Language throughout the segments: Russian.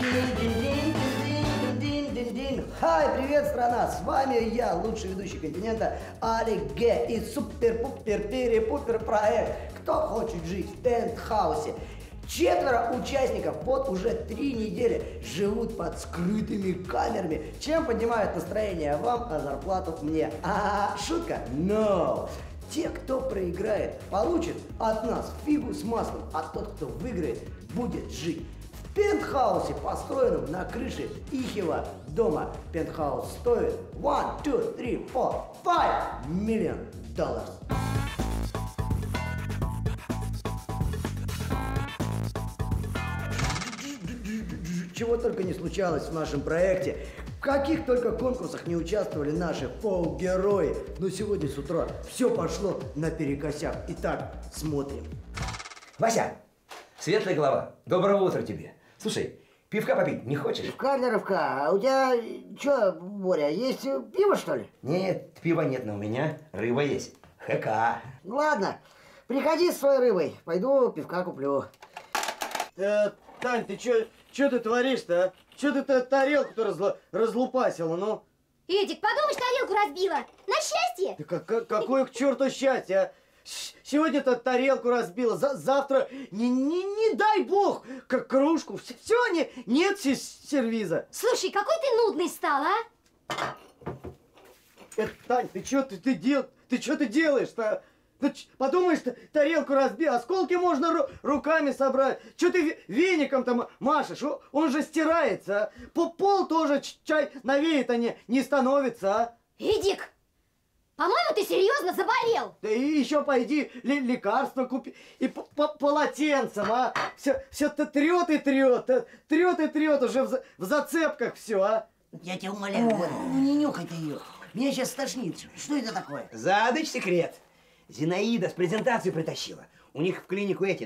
Хай, привет, страна! С вами я, лучший ведущий континента, Алик Г. И супер-пупер-перепупер проект «Кто хочет жить в пентхаусе?». 4 участников вот уже 3 недели живут под скрытыми камерами, чем поднимают настроение вам, а зарплату мне. Шутка? No! Те, кто проиграет, получит от нас фигу с маслом, а тот, кто выиграет, будет жить в пентхаусе, построенном на крыше ихнего дома. Пентхаус стоит 1, 2, 3, 4, 5 миллион долларов. Чего только не случалось в нашем проекте, в каких только конкурсах не участвовали наши фолк-герои. Но сегодня с утра все пошло наперекосяк. Итак, смотрим. Вася, светлая голова, доброго утра тебе. Слушай, пивка попить не хочешь? Пивка для рывка. А у тебя что, Боря, есть пиво, что ли? Нет, пива нет, но у меня рыба есть. ХК. Ну ладно, приходи с своей рыбой, пойду пивка куплю. Тань, ты что ты творишь-то, а? Что ты тарелку-то разлупасила, ну? Эдик, подумаешь, тарелку разбила. На счастье! Да какое к черту счастье, а? Сегодня-то тарелку разбила, завтра, не дай бог, как кружку. Все, нет сервиза. Слушай, какой ты нудный стал, а? Тань, ты что ты делаешь-то? Ну, подумаешь, тарелку разбил, осколки можно руками собрать. Что ты веником-то машешь? Он же стирается, а? Пол тоже чай навеет, а не становится, а? Эдик, по-моему, ты серьезно заболел. Да и еще пойди лекарства купи и полотенцем, а? Все-то трет и трет уже в зацепках все, а? Я тебя умоляю, Боря, ну не нюхай ты ее. Меня сейчас стошнит. Что это такое? Задыч секрет. Зинаида с презентацией притащила. У них в клинику эти,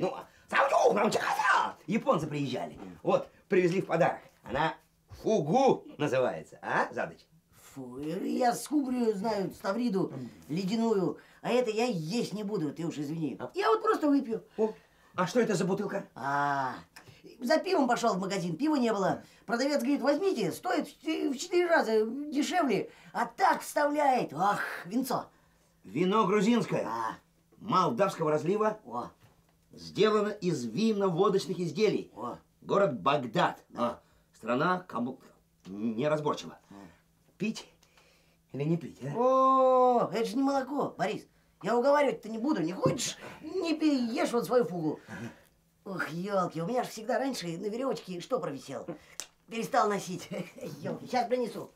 японцы приезжали. Вот, привезли в подарок. Она фугу называется, а, Задыч? Фу, я скумбрию знаю, ставриду ледяную, а это я есть не буду, ты уж извини. Я вот просто выпью. А что это за бутылка? За пивом пошел в магазин, пива не было. Продавец говорит, возьмите, стоит в 4 раза дешевле, а так вставляет. Ах, винцо. Вино грузинское. Молдавского разлива. Сделано из винно-водочных изделий. Город Багдад. Страна кому неразборчива. Пить или не пить, а? Это же не молоко, Борис. Я уговаривать-то не буду. Не хочешь? Не пей, ешь вот свою фугу. Ох, елки, у меня же всегда раньше на веревочке что провисел. Перестал носить. Елки, сейчас принесу.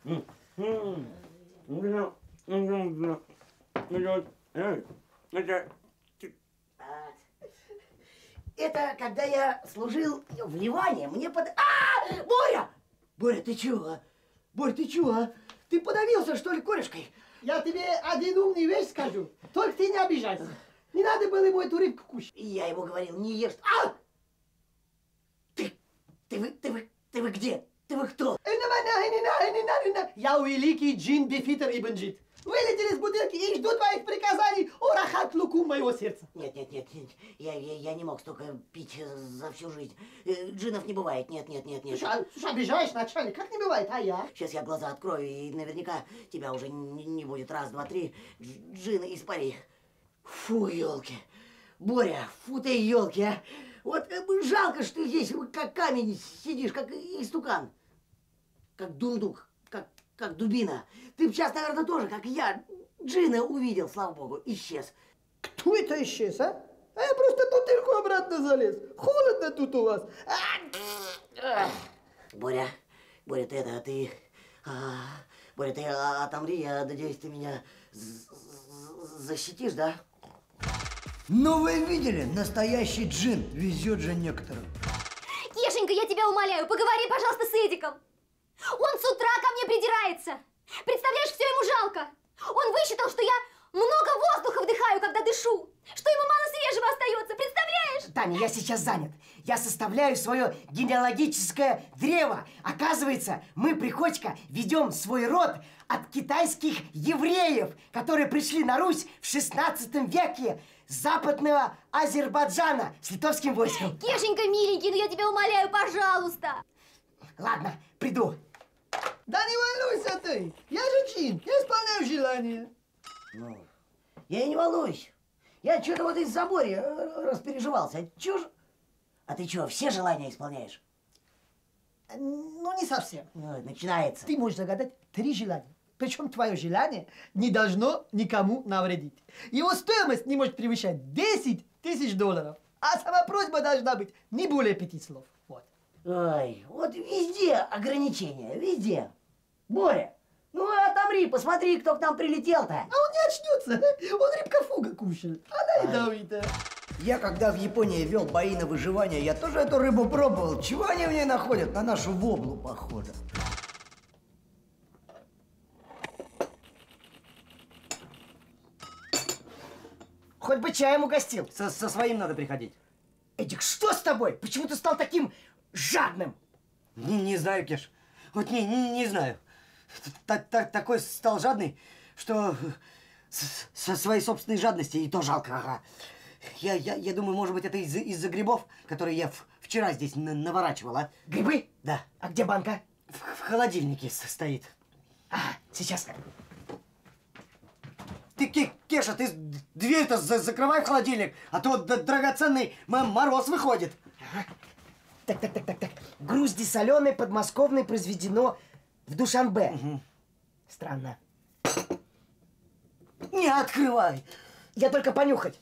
Это когда я служил в Ливане, мне Боря! Боря, ты чего, а? Боря, ты чего, а? Ты подавился, что ли, корешкой? Я тебе один умный вещь скажу. Только ты не обижайся. Не надо было ему эту рыбку кушать. Я ему говорил, не ешь. Ты вы где? Ты вы кто? Я великий джин Бефитер Ибн Джид. Вылетели с бутылки и жду твоих приказаний, урахат лукум моего сердца. Нет, я не мог столько пить за всю жизнь. Джинов не бывает, нет. Слушай, обижаешь, начальник, как не бывает, а я? Сейчас я глаза открою, и наверняка тебя уже не будет. Раз, два, три, джина испари. Фу, елки. Боря, фу ты, елки, а. Вот жалко, что здесь как камень сидишь, как истукан. Как дундук, как дубина. Ты сейчас, наверное, тоже, как я, джина увидел, слава богу, исчез. Кто это исчез, а? А я просто бутылку обратно залез. Холодно тут у вас. Боря, Боря, ты отомри, я надеюсь, ты меня защитишь, да? Ну вы видели, настоящий джин везет же некоторым. Кешенька, я тебя умоляю, поговори, пожалуйста, с Эдиком. Он с утра ко мне придирается. Представляешь, все ему жалко. Он высчитал, что я много воздуха вдыхаю, когда дышу. Что ему мало свежего остается, представляешь? Таня, я сейчас занят. Я составляю свое генеалогическое древо. Оказывается, мы, Приходько, ведем свой род от китайских евреев, которые пришли на Русь в 16 веке с западного Азербайджана с литовским войском. Кешенька, миленький, ну я тебя умоляю, пожалуйста. Ладно, приду. Да не волнуйся ты, я же Джин, я исполняю желание. Ну, я и не волнуюсь. Я что-то вот из-за Бори распереживался. Чё ж... А ты что, все желания исполняешь? Ну, не совсем. Ой, начинается. Ты можешь загадать 3 желания. Причем твое желание не должно никому навредить. Его стоимость не может превышать 10 тысяч долларов. А сама просьба должна быть не более 5 слов. Вот. Ой, вот везде ограничения, везде. Боря, ну отомри, посмотри, кто к нам прилетел-то. А он не очнется. Он рыбка-фуга кушает. Она ядовитая. Я когда в Японии вел бои на выживание, я тоже эту рыбу пробовал. Чего они в ней находят? На нашу воблу похоже. Хоть бы чаем угостил. Со своим надо приходить. Эдик, что с тобой? Почему ты стал таким жадным? Не знаю, Кеш. Вот не знаю. Такой стал жадный, что со своей собственной жадности и то жалко. Ага. Я думаю, может быть, это из-за грибов, которые я вчера здесь наворачивал, а? Грибы? Да. А где банка? В холодильнике стоит. А, сейчас. Ты, Кеша, ты дверь-то закрывай в холодильник, а то драгоценный мороз выходит. Так. Грузди соленый, подмосковный, произведено в Душанбе. Угу. Странно. Не открывай. Я только понюхать.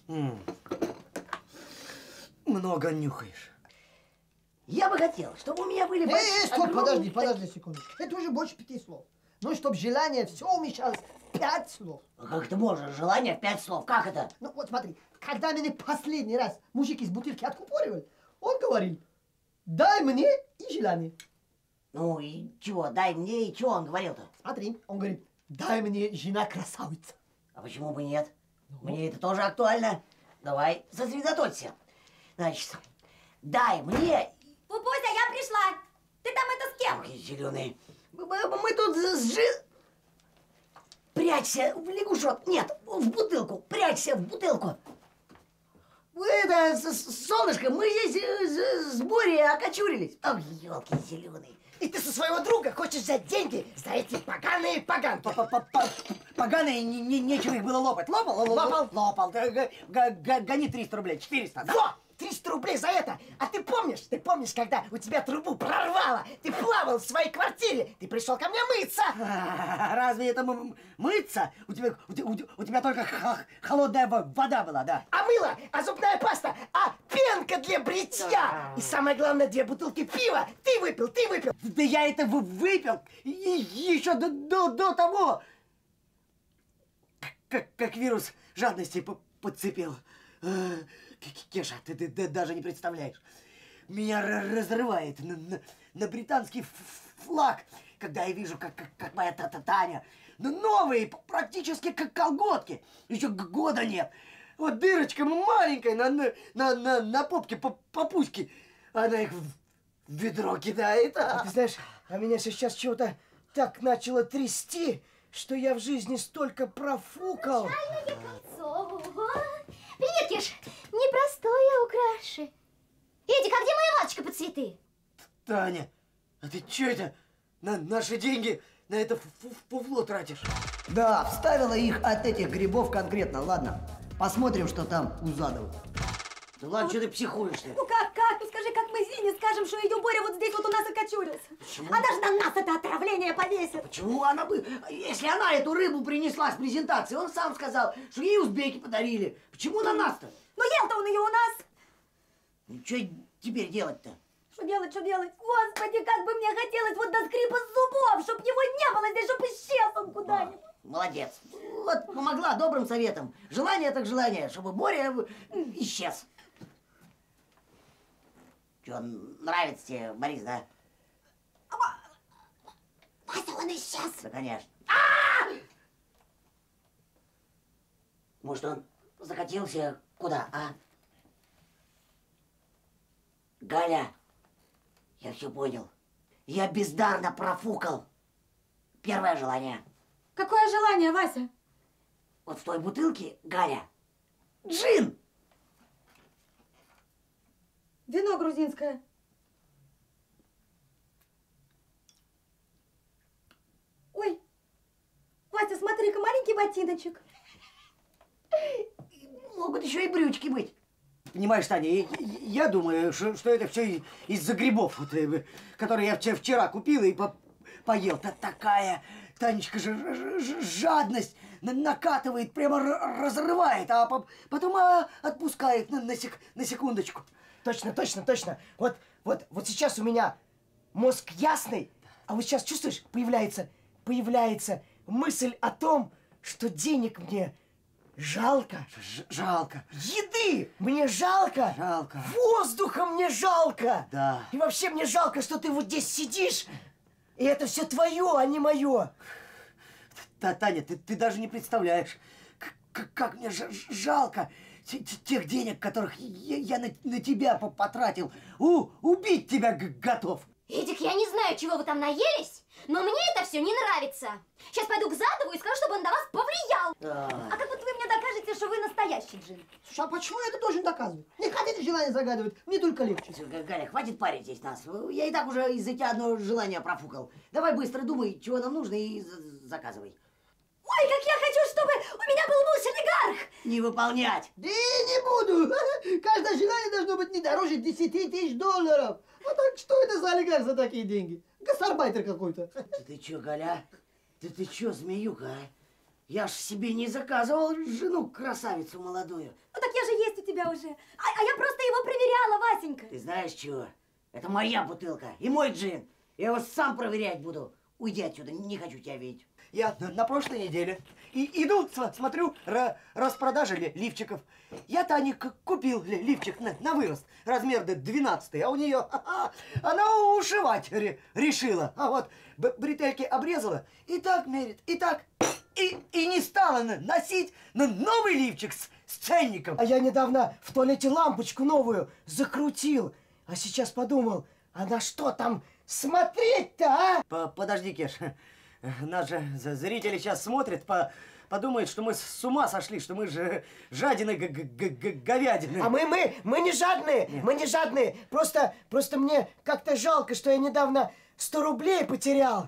Много нюхаешь. Я бы хотел, чтобы у меня были... Стоп, огромные- подожди секундочку. Это уже больше 5 слов. Ну, чтобы желание все умещалось в 5 слов. А как это можно? Желание в 5 слов. Как это? Ну, вот смотри, когда меня последний раз мужик из бутылки откупоривал, он говорил, дай мне и желание. Ну и чего? Дай мне, и чего он говорил-то? Смотри, он говорит, дай мне жена красавица. А почему бы нет? Мне это тоже актуально. Давай, сосредоточься. Значит, дай мне... Пупуся, я пришла. Ты там это с кем? Ой, зеленый. Мы тут с Жи... Прячься в лягушок. Нет, в бутылку. Прячься в бутылку. Это, солнышко, мы здесь с Борей окочурились. Ой, елки зеленые. И ты со своего друга хочешь взять деньги за эти поганые поганки. Поганые, нечего их было лопать. Лопал? Лопал. Гони 300 рублей, 400. Да? Во! 300 рублей за это! А ты помнишь, когда у тебя трубу прорвало? Ты плавал в своей квартире, ты пришел ко мне мыться! Разве это мыться? У тебя только холодная вода была, да? А мыло, а зубная паста, а пенка для бритья! И самое главное, 2 бутылки пива! Ты выпил! Да я это выпил еще до того, как вирус жадности подцепил. Кеша, ты даже не представляешь. Меня разрывает на британский флаг, когда я вижу, как моя Таня. Новые, практически как колготки. Еще года нет. Вот дырочка маленькая на попке, попуське. Она их в ведро кидает. Ты знаешь, а меня сейчас чего-то так начало трясти, что я в жизни столько профукал. Привет, Кеш. Непростое украши. Эдик, а где моя вазочка под цветы? Таня, а ты что это? На наши деньги на это фуфло тратишь? Да, вставила их от этих грибов конкретно. Ладно, посмотрим, что там у Задова. Да ладно, что ты психуешь-то? Ну как? Ну скажи, как мы Зине скажем, что ее Боря вот здесь вот у нас окочурился. Почему? А даже на нас это отравление повесит. Почему она бы... Если она эту рыбу принесла с презентации, он сам сказал, что ей узбеки подарили. Почему на нас-то? Но ел-то он ее у нас. Ну, что теперь делать-то? Что делать? Господи, как бы мне хотелось вот до скрипа зубов, чтоб его не было здесь, чтоб исчез он куда-нибудь. Молодец. Вот, помогла добрым советом. Желание так желание, чтобы Боря исчез. Что, нравится тебе, Борис, да? Вася, он исчез. Да, конечно. Может, он закатился куда, а? Галя, я все понял. Я бездарно профукал. Первое желание. Какое желание, Вася? Вот в той бутылке, Галя, джин. Вино грузинское. Вася, смотри-ка, маленький ботиночек. Могут еще и брючки быть. Понимаешь, Таня, я думаю, что это все из-за грибов, вот, которые я вчера купил и поел. Такая, Танечка, жадность накатывает, прямо разрывает, а потом отпускает на секундочку. Точно, точно, точно. Вот сейчас у меня мозг ясный, а вот сейчас, чувствуешь, появляется мысль о том, что денег мне жалко. Жалко. Еды мне жалко. Жалко. Воздуха мне жалко. Да. И вообще мне жалко, что ты вот здесь сидишь, и это все твое, а не мое. Таня, ты даже не представляешь, как мне жалко тех денег, которых я на тебя потратил. Убить тебя готов. Эдик, я не знаю, чего вы там наелись, но мне это все не нравится. Сейчас пойду к Задову и скажу, чтобы он на вас повлиял. А как вот вы мне докажете, что вы настоящий джин? Слушай, а почему я это должен доказывать? Не хотите желание загадывать, мне только легче. Все, Галя, хватит парить здесь нас. Я и так уже из-за тебя одно желание профукал. Давай быстро думай, чего нам нужно, и заказывай. Ой, как я хочу, чтобы у меня был муж-олигарх! Не выполнять. Да не буду. Каждое желание должно быть не дороже 10 тысяч долларов. А так что это за олигарх за такие деньги? Гастарбайтер какой-то. Ты чё, Галя? Ты чё, змеюка, а? Я ж себе не заказывал жену красавицу молодую. Ну так я же есть у тебя уже. А я просто его проверяла, Васенька. Ты знаешь чего? Это моя бутылка и мой джин. Я его сам проверять буду. Уйди отсюда, не хочу тебя видеть. Я на прошлой неделе иду, смотрю, распродажа лифчиков. Я Тане купил лифчик на вырост, размер 12, а у нее она ушивать решила. А вот бретельки обрезала и так мерит, и так, и не стала носить новый лифчик с ценником. А я недавно в туалете лампочку новую закрутил, а сейчас подумал, а на что там смотреть-то, а? Подожди, Кеш. Нас же зрители сейчас смотрят, подумают, что мы с ума сошли, что мы же жадины говядины. А мы не жадные, Нет. мы не жадные. Просто мне как-то жалко, что я недавно 100 рублей потерял.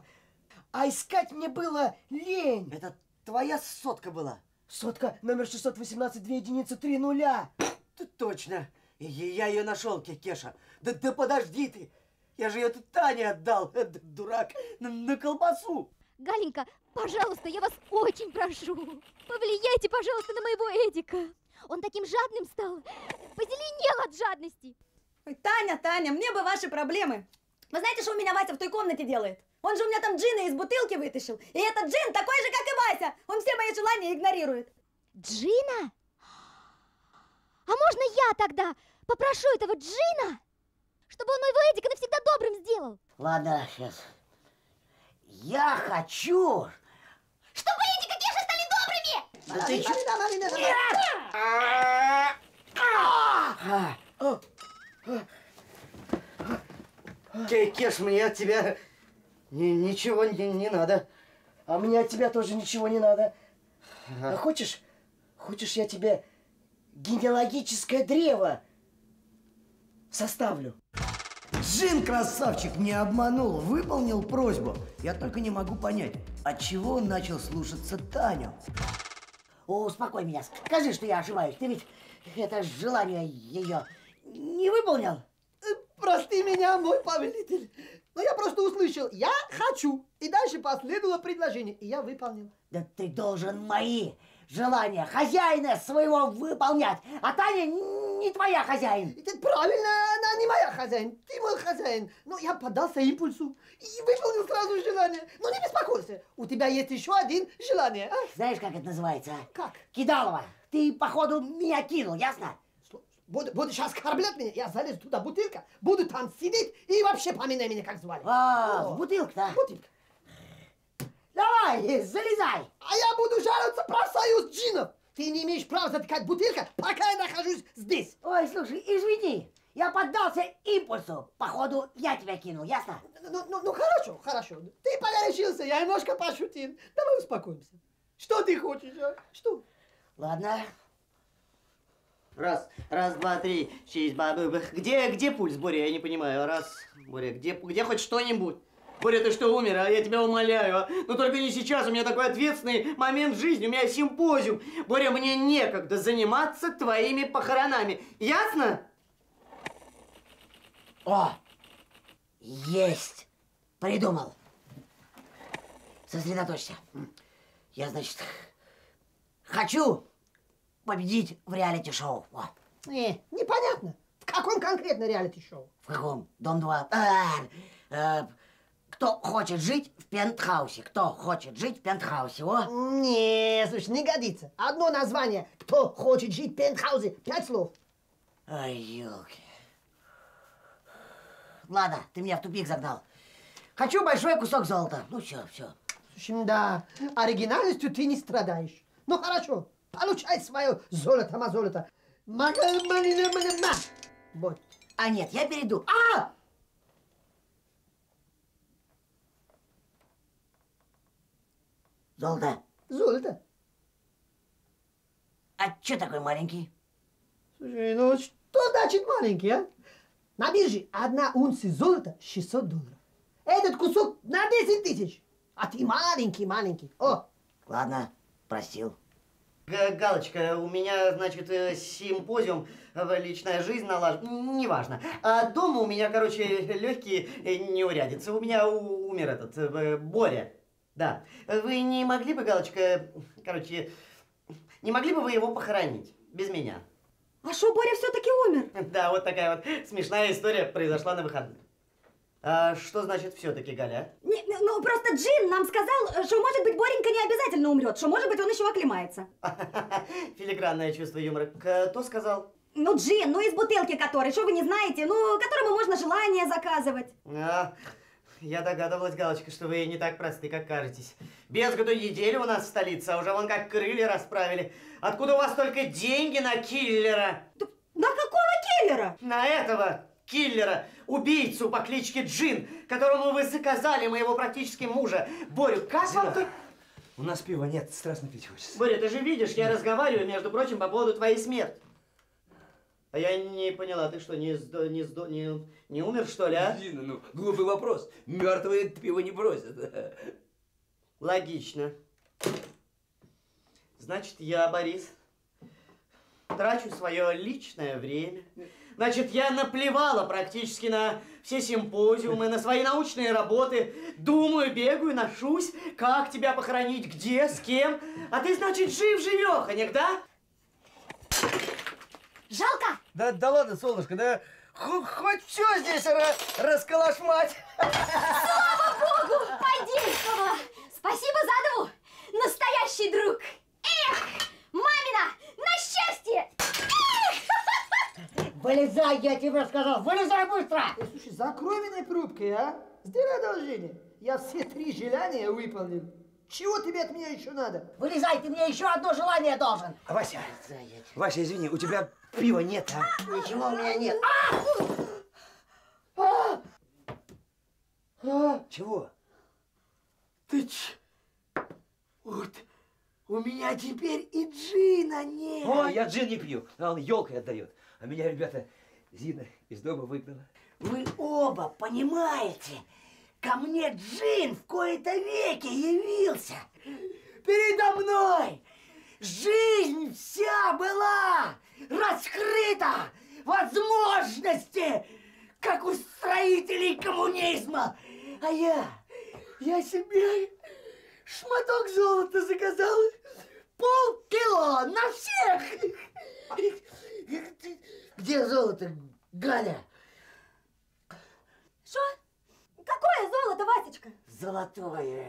А искать мне было лень. Это твоя сотка была? Сотка номер 618, 2 единицы, 3 нуля. Точно. Я ее нашел, Кеша. Да подожди ты. Я же ее Тане отдал, дурак, на колбасу. Галенька, пожалуйста, я вас очень прошу. Повлияйте, пожалуйста, на моего Эдика. Он таким жадным стал. Позеленел от жадности. Ой, Таня, мне бы ваши проблемы. Вы знаете, что у меня Вася в той комнате делает? Он же у меня там джина из бутылки вытащил. И этот джин такой же, как и Вася. Он все мои желания игнорирует. Джина? А можно я тогда попрошу этого джина, чтобы он моего Эдика навсегда добрым сделал? Ладно, сейчас. Я хочу... Чтобы Эдик и Кеша стали добрыми! Да ты чё? Кеш, мне от тебя ничего не надо. А мне от тебя тоже ничего не надо. А хочешь, я тебе генеалогическое древо составлю? Джин, красавчик, не обманул, выполнил просьбу. Я только не могу понять, от чего он начал слушаться Таню. Успокой меня, скажи, что я ошибаюсь. Ты ведь это желание ее не выполнил? Прости меня, мой повелитель. Но я просто услышал «я хочу». И дальше последовало предложение, и я выполнил. Да ты должен мои желания хозяина своего выполнять, а Таня не твоя хозяин. Это правильно, она не моя хозяин, ты мой хозяин. Но я поддался импульсу и выполнил сразу желание. Но не беспокойся, у тебя есть еще один желание. А? Знаешь, как это называется? Как? Кидалова, ты, походу, меня кинул, ясно? Будешь оскорблять меня, я залезу туда, бутылка, буду там сидеть и вообще поминай меня, как звали. В бутылку-то. Бутылка. Давай, залезай. А я буду жаловаться про союз джинов. Ты не имеешь права затыкать бутылка, пока я нахожусь здесь. Ой, слушай, извини, я поддался импульсу. Походу, я тебя кинул, ясно? Ну хорошо. Ты погорячился, я немножко пошутил. Давай успокоимся. Что ты хочешь, а? Что? Ладно. Раз, два, три, 6, бабы. Где пульс, Боря? Я не понимаю. Раз, Боря, где хоть что-нибудь? Боря, ты что, умер? А я тебя умоляю. А? Но только не сейчас. У меня такой ответственный момент в жизни. У меня симпозиум. Боря, мне некогда заниматься твоими похоронами. Ясно? О! Есть! Придумал. Сосредоточься. Я, значит, хочу победить в реалити-шоу. Непонятно. В каком конкретно реалити-шоу? В каком? Дом-2. Кто хочет жить в пентхаусе? Кто хочет жить в пентхаусе? О! Не, слушай, не годится. Одно название. Кто хочет жить в пентхаусе? 5 слов. Ай, елки. Ладно, ты меня в тупик загнал. Хочу большой кусок золота. Ну все. Слушай, да, оригинальностью ты не страдаешь. Ну хорошо, получай свое золото. Вот. А нет, я перейду. Золото. Золото. А чё такой маленький? Слушай, ну что значит маленький, а? На бирже 1 унция золота 600 долларов. Этот кусок на 10 тысяч. А ты маленький. О! Ладно, простил. Галочка, у меня, значит, симпозиум, личная жизнь неважно. А дома у меня, короче, легкие неурядицы. У меня умер этот, Боря. Да. Вы не могли бы, Галочка, короче, не могли бы вы его похоронить без меня? А что, Боря все-таки умер? Да, вот такая вот смешная история произошла на выходных. А что значит все-таки, Галя? Ну, просто Джин нам сказал, что, может быть, Боренька не обязательно умрет, что, может быть, он еще оклемается. Филигранное чувство юмора. Кто сказал? Ну, Джин, ну, из бутылки которой, что вы не знаете, ну, которому можно желание заказывать. Я догадывалась, Галочка, что вы не так просты, как кажетесь. Без году неделю у нас в столице, а уже вон как крылья расправили. Откуда у вас только деньги на киллера? На какого киллера? На этого киллера, убийцу по кличке Джин, которому вы заказали моего практически мужа. Борю, как вам тут... У нас пива нет, страстно пить хочется. Боря, ты же видишь, я разговариваю, между прочим, по поводу твоей смерти. А я не поняла, ты что, не умер, что ли, а? Дина, ну, глупый вопрос. Мертвые пиво не бросят. Логично. Значит, я, Борис, трачу свое личное время. Значит, я наплевала практически на все симпозиумы, на свои научные работы. Думаю, бегаю, ношусь, как тебя похоронить, где, с кем. А ты, значит, жив-живеханек, да? Жалко? Да ладно, солнышко, да хоть все здесь расколошмать. Слава богу, подействовало! Спасибо за дву, настоящий друг! Эх, мамина, на счастье! Вылезай, я тебе сказал, вылезай быстро! Слушай, закрой меня пробкой, а? Сделай одолжение. Я все 3 желания выполнил. Чего тебе от меня еще надо? Вылезай, ты мне еще одно желание должен. Вася, Вася, извини, у тебя пива нет, а? Ничего у меня нет. Чего? Вот, у меня теперь и джина нет. О, я джин не пью, а он елкой отдает. А меня, ребята, Зина из дома выгнала. Вы оба понимаете, ко мне джин в кои-то веки явился. Передо мной жизнь вся была раскрыта, возможности, как у строителей коммунизма. А я себе шматок золота заказал, полкило на всех. Где золото, Галя? Что? Какое золото, Васечка? Золотое.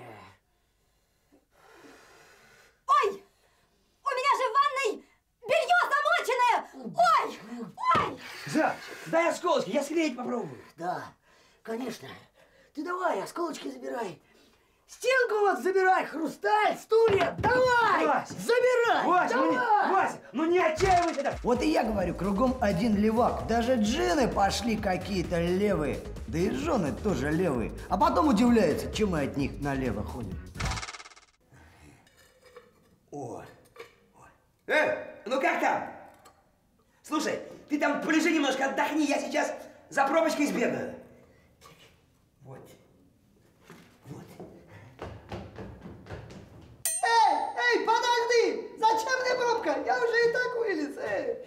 Ой! У меня же в ванной белье замоченное! Ой! Зак, дай осколочки, я склеить попробую. Да, конечно. Ты давай, осколочки забирай. Стенку вот забирай, хрусталь, стулья, давай! Вася! Забирай! Вася, давай! Вася, ну не отчаивайся так. Вот и я говорю, кругом один левак. Даже джины пошли какие-то левые. Да и жены тоже левые. А потом удивляются, чем мы от них налево ходим. О. Ну как там? Слушай, ты там полежи немножко, отдохни, я сейчас за пробочкой сбегаю. Вот. Эй, подожди! Зачем мне пробка? Я уже и так вылез.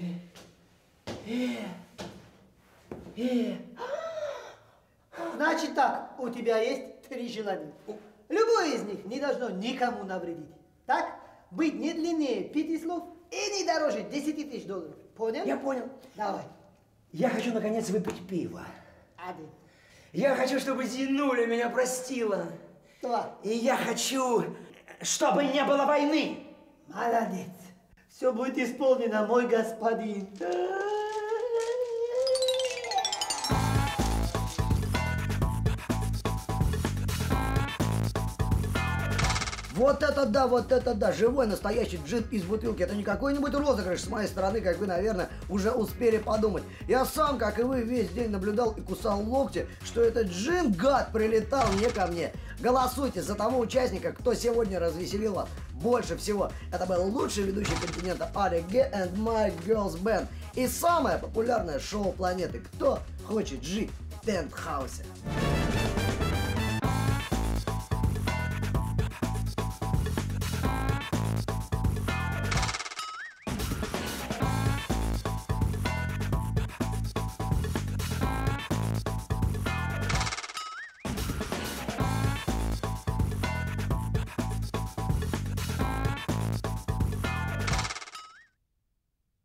Значит так, у тебя есть 3 желания. Любое из них не должно никому навредить. Так? Быть не длиннее 5 слов и не дороже 10 тысяч долларов. Понял? Я понял. Давай. Я хочу наконец выпить пиво. 1, Я хочу, чтобы Зинуля меня простила. 2. И я хочу, чтобы не было войны. Молодец. Все будет исполнено, мой господин. Вот это да, живой настоящий джин из бутылки. Это не какой-нибудь розыгрыш с моей стороны, как вы, наверное, уже успели подумать. Я сам, как и вы, весь день наблюдал и кусал локти, что этот джин, гад, прилетал не ко мне. Голосуйте за того участника, кто сегодня развеселил вас больше всего. Это был лучший ведущий континента Ali G and My Girls Band. И самое популярное шоу планеты «Кто хочет жить в пентхаусе».